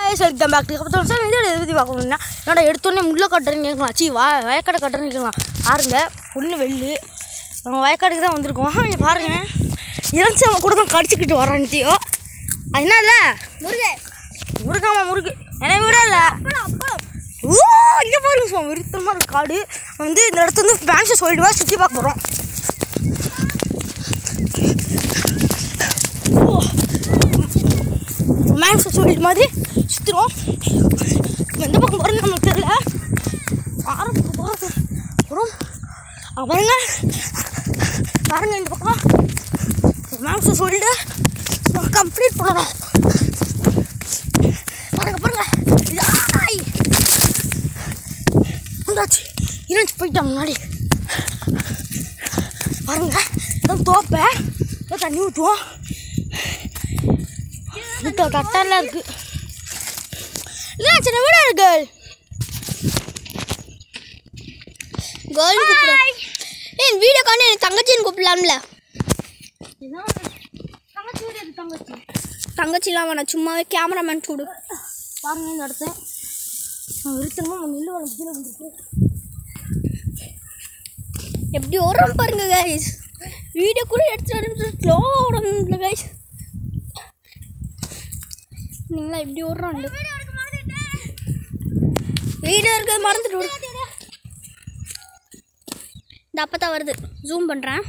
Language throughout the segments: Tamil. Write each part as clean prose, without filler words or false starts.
guys, welcome back to the channel. இந்த வீடியோ பார்க்கணும்னா என்னடா எடுத்தோனே முள்ள கட்டறேன்னு கேக்கலாம். சீ வயக்காடு கட்டறேன்னு கேக்கலாம். பாருங்க புல்லு வெள்ளு. நம்ம வயக்காடுக்கு தான் வந்திருக்கோம். இங்க பாருங்க. இறஞ்சி அவன் கூட தான் கடிச்சிக்கிட்டு வரான்ட்டியோ. அது என்னல? முருகாமா முருகு. என்ன விடல. ஓ இங்க பாருங்க சும்மா விருத்தமா இருக்கு காடு. வந்து இந்த இடத்துல வந்து ஃபேன்ஸ் சொல்லிடுவா சுத்தி பார்க்க போறோம். மேக்ஸ் சொல்லிட்டு மாதிரி சுற்றுறோம். எந்த பக்கம் போகிறது நமக்கு தெரியல. ஆரம்பம் போகிறது அப்புறம் பாருங்க பாருங்க இந்த பக்கம் மேக்ஸ் சொல்லிட்டு கம்ப்ளீட் பண்ணணும். பாருங்க பாருங்க இதாச்சு இருந்துச்சு போயிட்டோம் முன்னாடி. பாருங்க தோப்பை தண்ணி ஊற்றுவோம். கட்டெல்லாம் இருக்கு. சின்ன வீடா இருக்கு. என் வீடியோ காண எனக்கு தங்கச்சின்னு கூப்பிடலாம்ல. தங்கச்சி இல்லாம நான் சும்மாவே கேமராமேன் கூடு. பாருங்க இந்த இடத்த விருத்தமா நெல் வளர்ச்சி வந்துருக்கு. எப்படி ஓடுறோம் பாருங்க கைஸ். வீடியோ கூட எடுத்து ஸ்லோ ஓடணும் கைஸ். நீங்களா இப்படி ஓடுறோம். வீடியோ இருக்கிறது மறந்துட்டு இந்த அப்பத்தான் வருது. ஜூம் பண்ணுறேன்.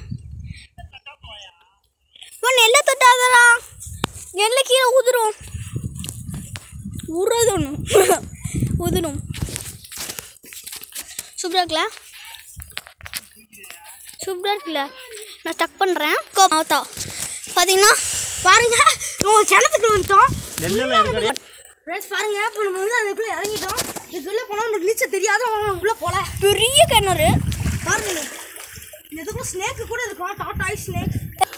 இப்போ நெல்லை தொட்டாதரா நெல்லை கீழே ஊதுரும். ஊறது ஒன்று ஊதுடும். சூப்பராக இருக்குல்ல சூப்பராக இருக்குல்ல. நான் ஸ்டக் பண்ணுறேன். மாவத்தா பார்த்தீங்கன்னா பாருங்க கிணத்துக்கு வந்துட்டோம். பாருங்க இப்போ நம்ம வந்து அதுக்குள்ளே இறங்கிட்டோம். இதுக்குள்ளே போனால் அந்த கிளிச்ச தெரியாத உள்ளே போல. பெரிய கிணறு பாருங்க. இதுக்கும் ஸ்னேக்கு கூட இருக்கும். டாட்டாய் ஸ்னேக்.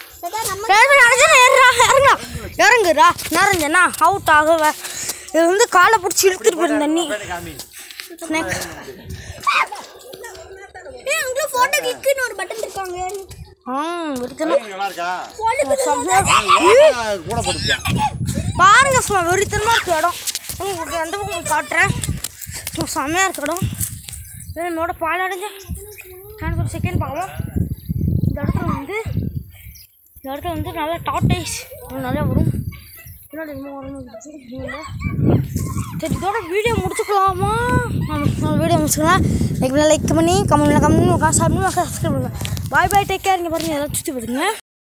இறங்குறா நிறைஞ்சனா அவுட் ஆகுவ. இது வந்து காலை பிடிச்சி இழுத்துட்டு போயிடும் தண்ணி. ஸ்னேக் அங்கே ஃபோட்டோ கிளிக்குன்னு ஒரு பட்டன் இருக்காங்க. பாருங்க சும்மா வெறித்தனமா இருக்க இடம். உங்களுக்கு எந்த பக்கம் காட்டுறேன். சும்மா செம்மையா இருக்க இடம். என்னோட பால் அடைஞ்ச எனக்கு ஒரு செகண்ட் பார்க்கலாம். இந்த இடத்துல வந்து நல்லா டாட்டைஸ் நல்லா வரும். பின்னாடி சரி இதோட வீடியோ முடிச்சுக்கலாமா? வீடியோ முடிச்சுக்கலாம். லைக் பண்ணி கமெண்ட்ல சப்ஸ்கிரைப் பண்ணுங்க. Bye bye take care. இங்கே பாருங்க எல்லாம் சுற்றி போடுங்க.